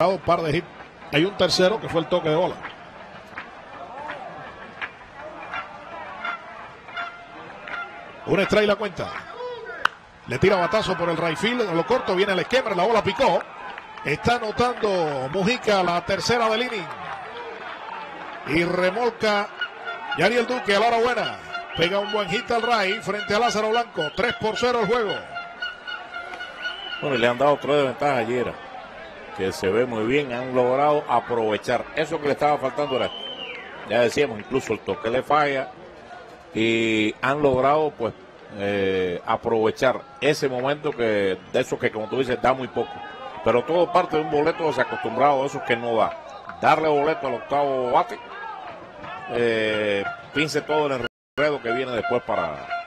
Un par de hits. Hay un tercero que fue el toque de bola. Un strike la cuenta. Le tira batazo por el right field. En lo corto viene el esquema. La bola picó. Está anotando Mujica la tercera del inning. Y remolca Yariel Duque a la hora buena. Pega un buen hit al right frente a Lázaro Blanco. 3-0 el juego. Bueno, le han dado 3 de ventaja ayer, que se ve muy bien. Han logrado aprovechar eso que le estaba faltando. Era, ya decíamos, incluso el toque le falla. Y han logrado, pues, aprovechar ese momento de eso que, como tú dices, da muy poco. Pero todo parte de un boleto desacostumbrado, esos que no da. Darle boleto al octavo bate, pince todo el enredo que viene después para